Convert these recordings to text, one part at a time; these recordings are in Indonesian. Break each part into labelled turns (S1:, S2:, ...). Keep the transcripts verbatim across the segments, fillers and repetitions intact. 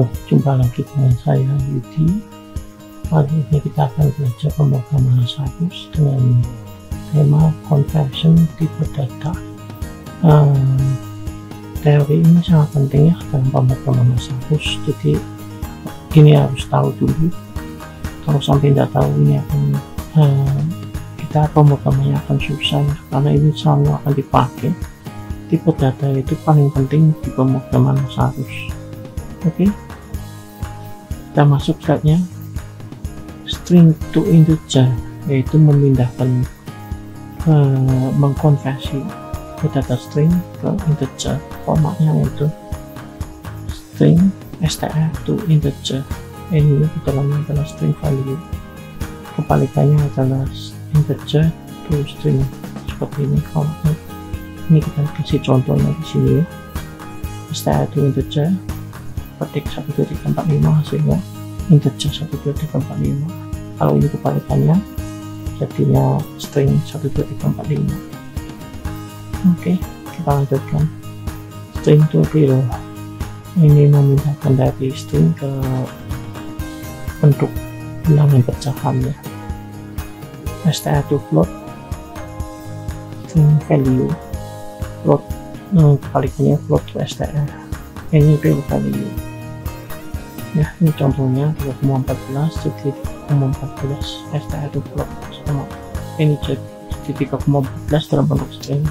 S1: Halo, jumpa lagi dengan saya Yudi. Kali ini kita akan belajar pemrograman Sakus dengan tema conversion tipe data. uh, Teori ini sangat penting ya dalam pemrograman Sakus, jadi ini harus tahu dulu. Kalau sampai tidak tahu ini akan uh, kita pemrogramannya akan susah ya, karena ini selalu akan dipakai. Tipe data itu paling penting di pemrograman Sakus. Oke, okay. Kita masuk slide-nya. String to integer, yaitu memindahkan uh, mengkonversi ke data string ke integer. Formatnya yaitu string str to integer. Ini di dalamnya adalah string value, kebalikannya adalah integer to string. Seperti ini formatnya. Ini kita kasih contohnya di sini ya. Str to integer, ketik satu dua tiga empat lima, hasilnya integer satu dua tiga empat lima. Kalau ini kebalikannya jadinya string satu dua tiga empat lima. Oke, kita lanjutkan. String to real, ini memindahkan dari string ke bentuk bilangan pecahan ya. Str to float, string value, float, hmm, kebalikannya float to str, ini real value ya. Ini contohnya tiga koma empat belas jadi tiga koma empat belas, str to float sama ini jadi tiga koma empat belas dalam bentuk string.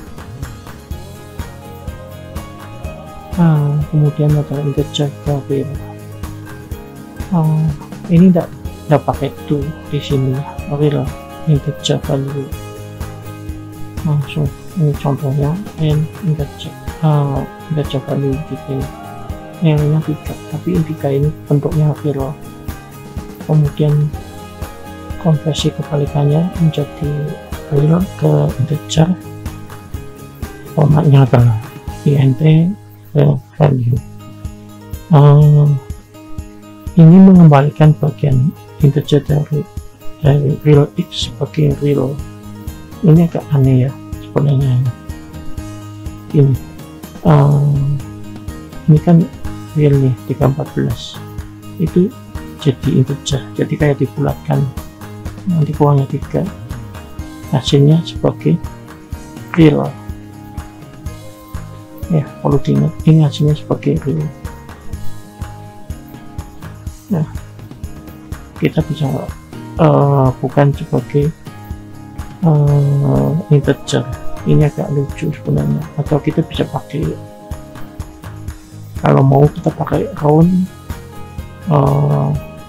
S1: Nah, kemudian adalah integer to real. Uh, ini tidak tidak pakai to di sini, real integer value. Langsung ini contohnya n integer uh, integer value gitu. Nilainya tiga, tapi tiga ini bentuknya real. Kemudian konversi kebalikannya menjadi real ke integer, formatnya adalah int real value. Um, ini mengembalikan bagian integer dari, dari real x sebagai real. Ini agak aneh ya sebenarnya. Ini um, ini kan real nih tiga empat belas, itu jadi integer, jadi kayak dibulatkan, nanti kurangnya tiga, hasilnya sebagai real ya. Perlu diingat, ini hasilnya sebagai real. Nah, kita bisa uh, bukan sebagai uh, integer. Ini agak lucu sebenarnya, atau kita bisa pakai, kalau mau kita pakai round uh,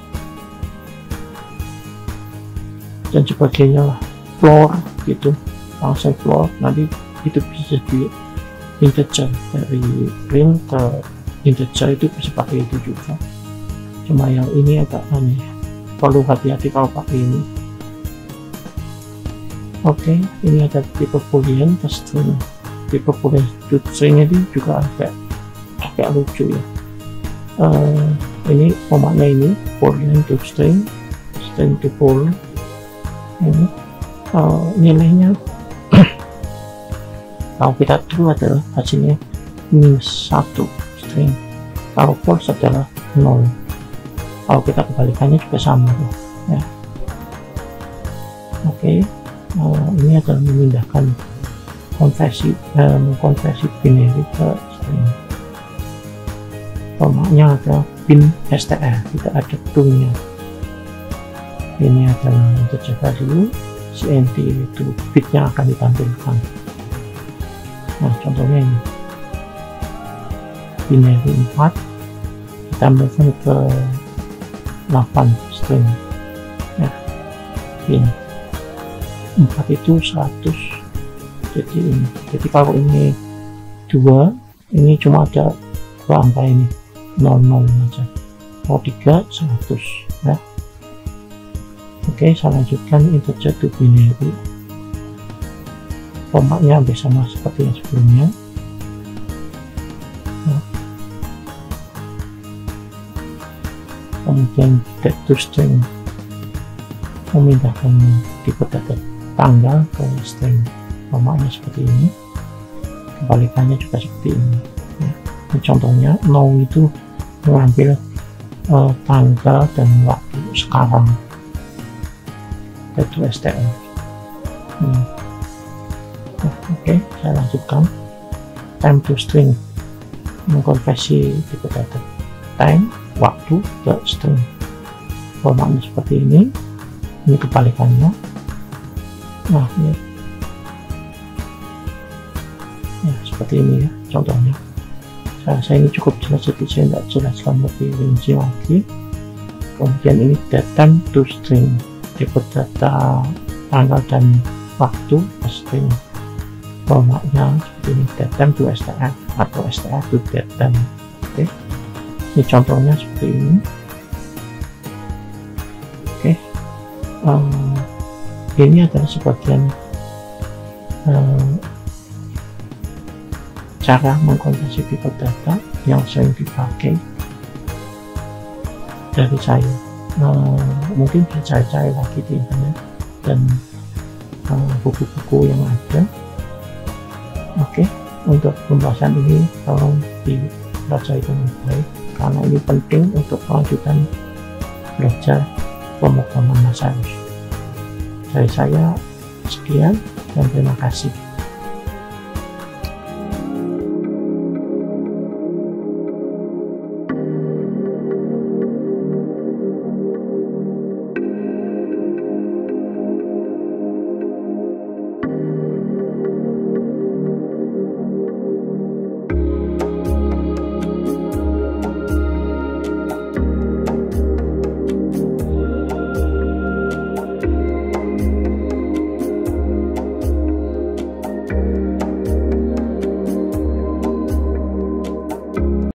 S1: dan sebagainya lah, floor gitu, langsung floor, nanti itu bisa jadi integer, dari real ke integer itu bisa pakai itu juga. Cuma yang ini agak aneh, perlu hati-hati kalau pakai ini. Oke, okay, ini ada tipe boolean ke string. Tipe boolean to string ini juga agak agak lucu ya. Uh, ini formatnya ini boolean to string, string to bool. Ini uh, nilainya kalau kita true adalah hasilnya minus satu string, kalau false adalah nol. Kalau kita kebalikannya juga sama tuh ya. Oke, okay. uh, ini adalah memindahkan konversi, uh, mengkonversi binary ke string. Formatnya ada bin str, tidak ada to-nya. Ini adalah integer value, int itu bit yang akan ditampilkan. Nah, contohnya ini binary empat ditambahkan ke delapan string ya. Ini empat itu seratus, jadi ini, jadi kalau ini dua, ini cuma ada dua angka ini, nol nol aja. Kalau tiga seratus ya. Oke, saya lanjutkan integer to binary. Formatnya hampir sama seperti yang sebelumnya. Nah. Kemudian date to string, memindahkan tipe data tanggal ke string. Formatnya seperti ini, kebalikannya juga seperti ini ya. Contohnya now itu mengambil uh, tanggal dan waktu sekarang, yaitu S T R. hmm. Oke, okay, saya lanjutkan. Time to string, mengkonversi tipe data time, waktu ke string. Formatnya seperti ini, ini kebalikannya. Nah, ini ya seperti ini ya contohnya. Saya rasa ini cukup jelas, jadi saya tidak jelaskan lebih rinci lagi. Kemudian ini datetime to string, tipe data tanggal dan waktu ke string. Formatnya seperti ini, datetime to S T R atau S T R to datetime. Oke, ini contohnya seperti ini. Oke, um, ini adalah sebagian um, cara mengkonversi tipe data yang sering dipakai dari saya. Uh, mungkin bisa cari-cari lagi di internet dan buku-buku uh, yang ada. Oke, okay. Untuk pembahasan ini tolong dipelajari dengan baik karena ini penting untuk kelanjutan belajar pemrograman Mazarus. Dari saya sekian dan terima kasih.